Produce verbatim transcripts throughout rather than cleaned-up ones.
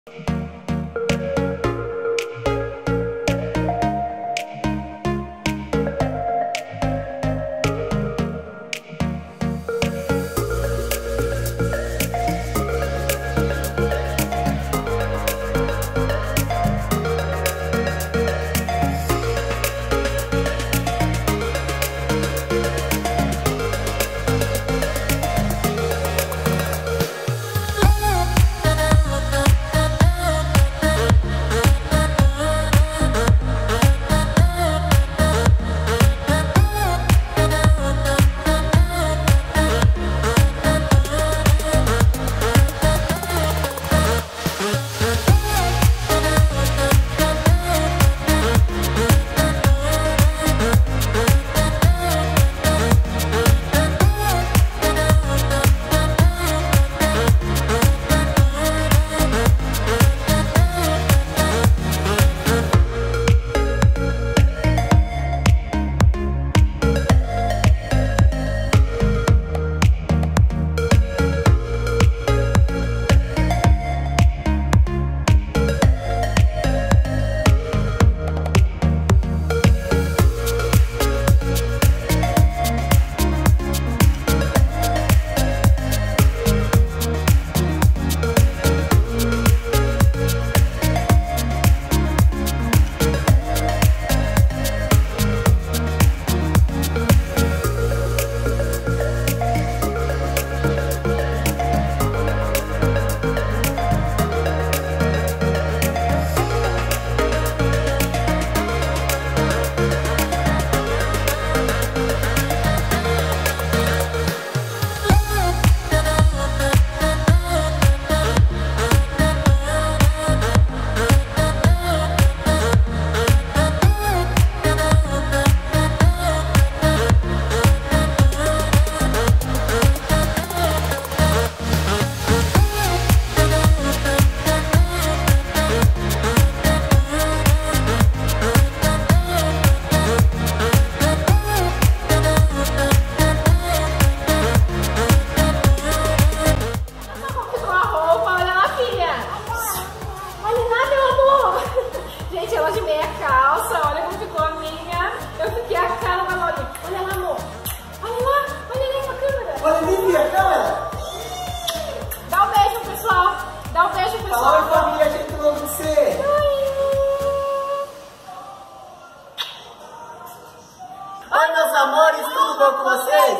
Oi, família, gente, tudo bom com você? Oi, meus amores, tudo bom com vocês?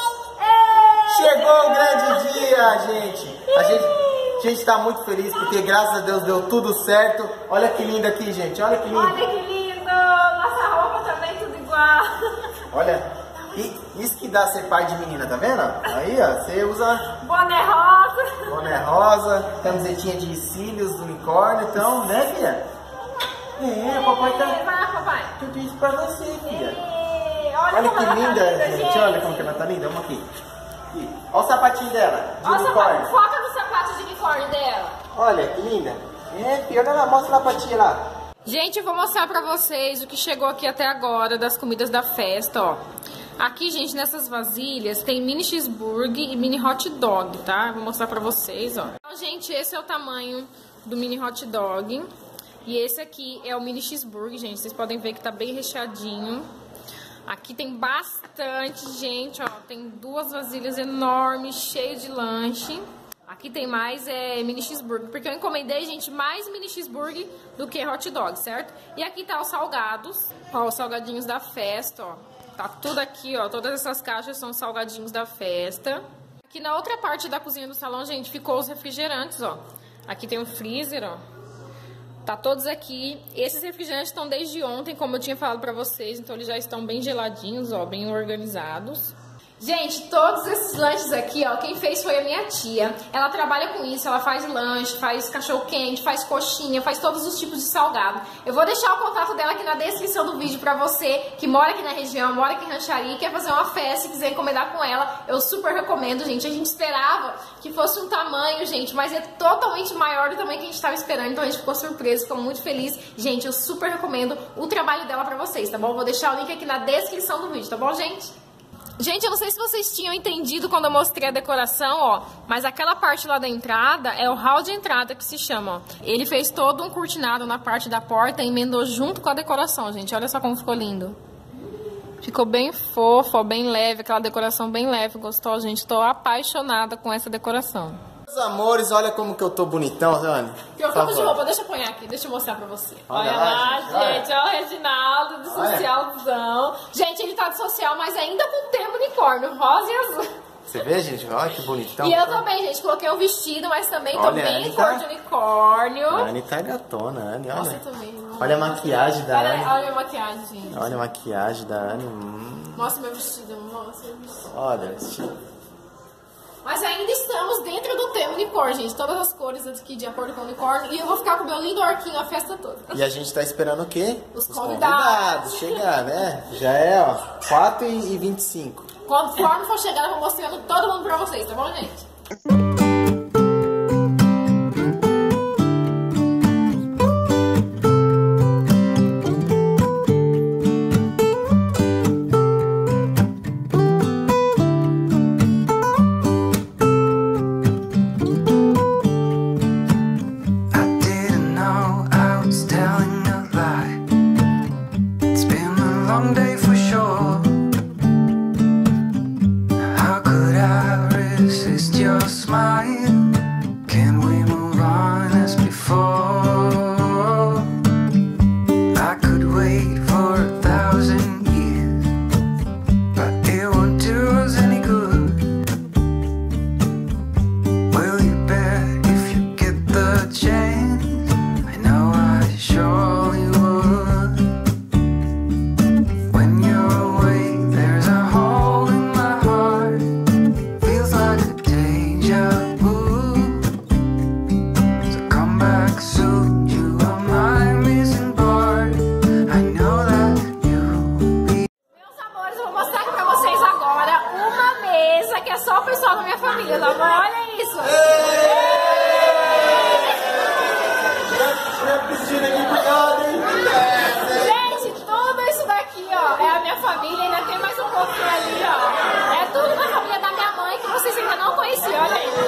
Chegou o grande dia, gente. A gente, a gente tá muito feliz porque, graças a Deus, deu tudo certo. Olha que lindo aqui, gente. Olha que lindo. Olha que lindo. Nossa roupa também tudo igual. Olha, e isso que dá ser pai de menina, tá vendo? Aí, ó, você usa boné rosa. Boné rosa, camisetinha de cílios, unicórnio, então, né, filha? É, papai tá... Vai, papai. Tudo isso pra você, filha. E... Olha, olha como que ela linda, tá linda, gente. gente. Olha como que ela tá linda. Vamos aqui. aqui. Olha o sapatinho dela, de Olha o unicórnio. sapato. Foca no sapato de unicórnio dela. Olha, que linda. É, filha, olha lá, mostra lá pra tia lá. Gente, eu vou mostrar pra vocês o que chegou aqui até agora das comidas da festa, ó. Aqui, gente, nessas vasilhas tem mini cheeseburger e mini hot dog, tá? Vou mostrar pra vocês, ó. Então, gente, esse é o tamanho do mini hot dog. E esse aqui é o mini cheeseburger, gente. Vocês podem ver que tá bem recheadinho. Aqui tem bastante, gente, ó. Tem duas vasilhas enormes, cheias de lanche. Aqui tem mais é, mini cheeseburger, porque eu encomendei, gente, mais mini cheeseburger do que hot dog, certo? E aqui tá os salgados, ó, os salgadinhos da festa, ó. Tá tudo aqui, ó, todas essas caixas são salgadinhos da festa. Aqui na outra parte da cozinha do salão, gente, ficou os refrigerantes, ó. Aqui tem um freezer, ó. Tá todos aqui. Esses refrigerantes estão desde ontem, como eu tinha falado pra vocês, então eles já estão bem geladinhos, ó, bem organizados. Gente, todos esses lanches aqui, ó, quem fez foi a minha tia. Ela trabalha com isso, ela faz lanche, faz cachorro-quente, faz coxinha, faz todos os tipos de salgado. Eu vou deixar o contato dela aqui na descrição do vídeo pra você que mora aqui na região, mora aqui em Rancharia e quer fazer uma festa e quiser encomendar com ela. Eu super recomendo, gente. A gente esperava que fosse um tamanho, gente, mas é totalmente maior do tamanho que a gente tava esperando. Então a gente ficou surpreso, ficou muito feliz. Gente, eu super recomendo o trabalho dela pra vocês, tá bom? Vou deixar o link aqui na descrição do vídeo, tá bom, gente? Gente, eu não sei se vocês tinham entendido quando eu mostrei a decoração, ó. Mas aquela parte lá da entrada é o hall de entrada que se chama, ó. Ele fez todo um cortinado na parte da porta e emendou junto com a decoração, gente. Olha só como ficou lindo. Ficou bem fofo, ó, bem leve. Aquela decoração bem leve, gostosa, gente. Tô apaixonada com essa decoração. Meus amores, olha como que eu tô bonitão, Anne. Trocamos de roupa, deixa eu pôr aqui, deixa eu mostrar pra você. Olha, Olha lá, lá, gente, olha o Reginaldo do Olha. socialzão. Gente, ele tá de social, mas ainda com tema unicórnio, rosa e azul. Você vê, gente? Olha que bonitão. E eu também, gente, coloquei um vestido, mas também tô Olha, bem Anne cor tá- de unicórnio. A Anne tá gatona, Anne, olha. Nossa, também. Olha a maquiagem da Olha, Anne. olha a maquiagem, gente. Olha a maquiagem da Anne. Hum. Mostra meu vestido, mostra meu vestido. Olha, vestido. Mas ainda estamos dentro do tema unicórnio, gente. Todas as cores aqui de acordo com o unicórnio. E eu vou ficar com o meu lindo orquinho a festa toda. E a gente tá esperando o quê? Os convidados. chegar, né? Já é, ó, quatro e vinte e cinco. Conforme for chegando, eu vou mostrando todo mundo pra vocês, tá bom, gente? Só o pessoal da minha família, tá bom? Olha isso! Gente, tudo isso daqui, ó, é a minha família, ainda tem mais um pouquinho ali, ó. É tudo da família da minha mãe que vocês ainda não conheciam, olha aí.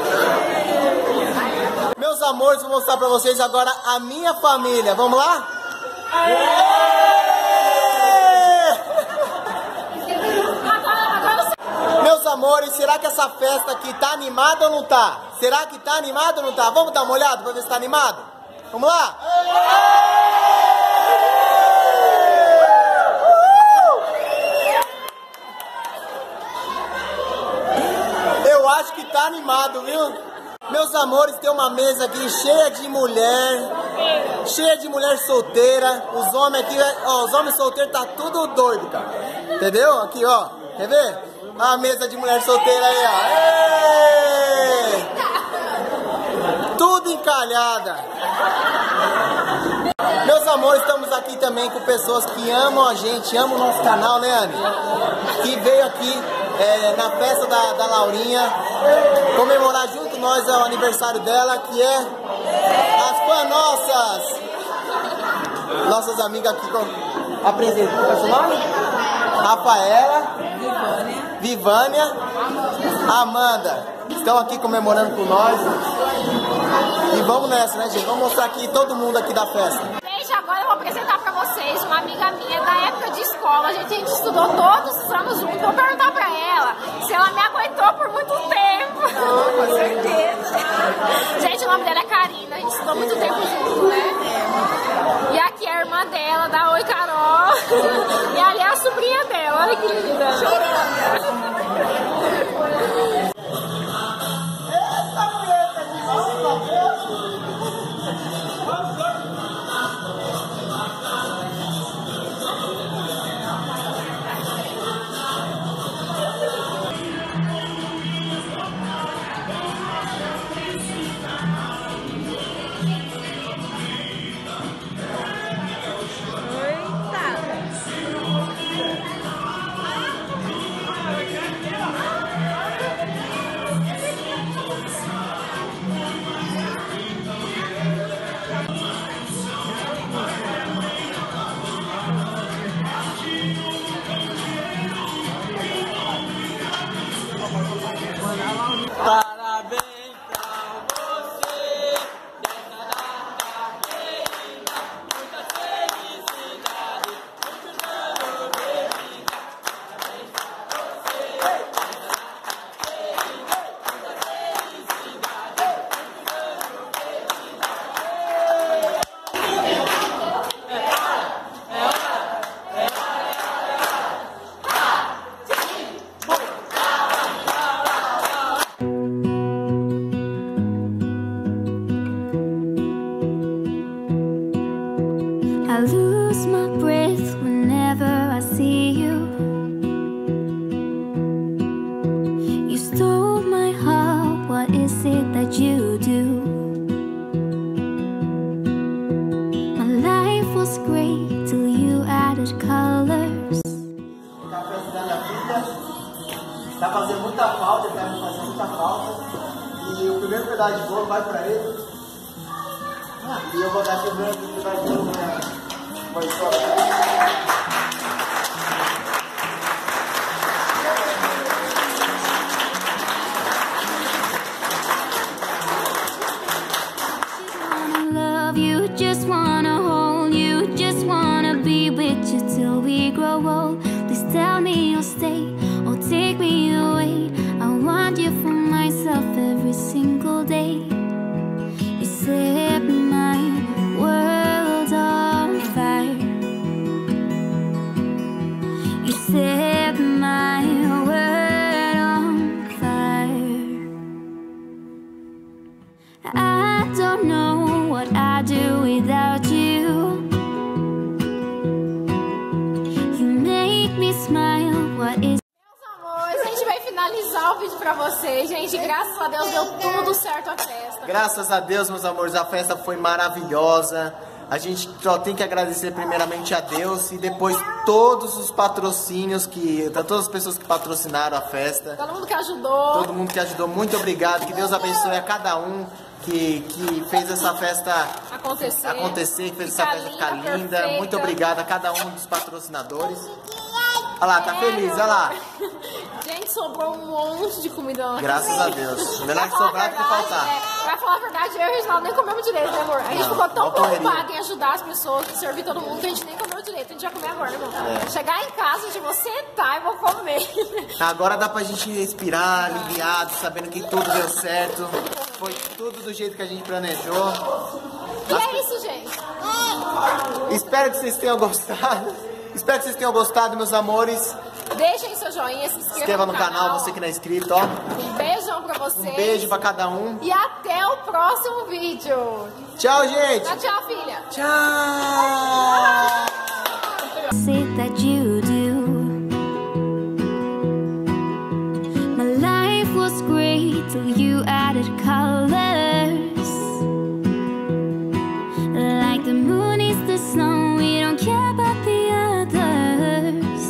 Meus amores, vou mostrar pra vocês agora a minha família. Vamos lá? Meus amores, será que essa festa aqui tá animada ou não tá? Será que tá animada ou não tá? Vamos dar uma olhada pra ver se tá animado? Vamos lá? Eu acho que tá animado, viu? Meus amores, tem uma mesa aqui cheia de mulher, cheia de mulher solteira. Os homens aqui, ó, os homens solteiros tá tudo doido, cara. Entendeu? Aqui, ó. Quer ver? A mesa de mulher solteira aí, ó. Ei! Tudo encalhada. Meus amores, estamos aqui também com pessoas que amam a gente, amam o nosso canal, né, Anne? Que veio aqui é, na festa da, da Laurinha comemorar junto nós o aniversário dela, que é as fãs nossas. Nossas amigas aqui. Com... Apresenta, qual é o seu nome? Rafaela. Vivânia, Amanda, estão aqui comemorando com nós. E vamos nessa, né, gente? Vamos mostrar aqui todo mundo aqui da festa. Gente, agora eu vou apresentar pra vocês uma amiga minha da época de escola. A gente, a gente estudou todos os anos juntos. Vou perguntar pra ela se ela me aguentou por muito tempo. Oh, com certeza. Gente, o nome dela é Karina. A gente estudou muito tempo junto, né? E aqui é a irmã dela, da Oi Carol. E ali é a sobrinha dela. Olha que linda. Chorando. I lose my breath whenever I see you. You stole my heart, what is it that you do? My life was great till you added colors. Tá fazendo muita falta, tá fazendo muita falta. E o primeiro pedaço de bolo vai pra ele. E eu vou dar quebrando o pedaço de bolo pra vai só. Just wanna hold you, just wanna be with you till we grow old. Please tell me you'll stay or take me away. I want you for myself every single day. You set my world on fire. You set my world on fire. I don't know what I do without you. You make me smile. What is... Meus amores, a gente vai finalizar o vídeo pra vocês, gente. Graças a Deus deu tudo certo a festa. Graças a Deus, meus amores, a festa foi maravilhosa. A gente só tem que agradecer primeiramente a Deus e depois todos os patrocínios que... todas as pessoas que patrocinaram a festa. Todo mundo que ajudou. Todo mundo que ajudou, muito obrigado. Que Deus abençoe a cada um que, que fez essa festa acontecer, acontecer fez essa festa ficar linda. Perfeita. Muito obrigado a cada um dos patrocinadores. Olha lá, tá feliz, olha lá. Gente, sobrou um monte de comida lá. Graças a Deus. Melhor que sobrar do que faltar. É, pra falar a verdade, eu e o Reginaldo nem comemos direito, né, amor? A gente Não, ficou tão correria. preocupado em ajudar as pessoas, em servir todo mundo, que a gente nem comeu direito. A gente vai comer agora, né, irmão? É. Chegar em casa, a gente vou sentar e vou comer. Agora dá pra gente respirar, aliviado, sabendo que tudo deu certo. Foi tudo do jeito que a gente planejou. E é isso, gente. Espero que vocês tenham gostado. Espero que vocês tenham gostado, meus amores. Deixem seu joinha, se inscreva, Se inscreva no, no canal, canal, você que não é inscrito, ó. Um beijão pra vocês. Um beijo pra cada um. E até o próximo vídeo. Tchau, gente. Tchau, tchau, filha. Tchau. Say that you do. My life was great till you added colors. Like the moon is the sun, we don't care about the others.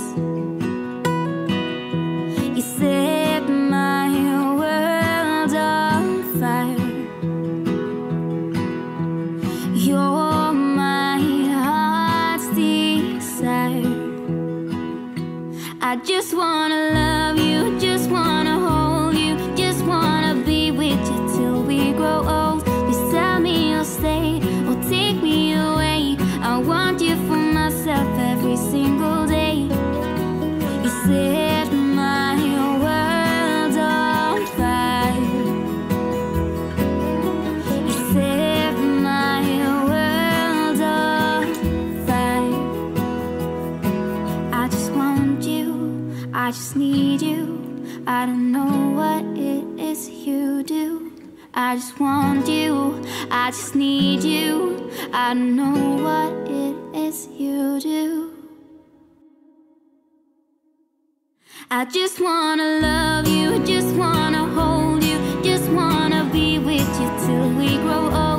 You set my world on fire. You're my heart's desire. I just wanna love you, just wanna hold you, just wanna be with you till we grow old. Please tell me you'll stay or take me away. I want you for myself every single day. You set my world on fire. You set my world on fire. I just want you, I just need you. I don't know what it is you do. I just want you, I just need you. I don't know what it is you do. I just wanna love you, just wanna hold you, just wanna be with you till we grow old.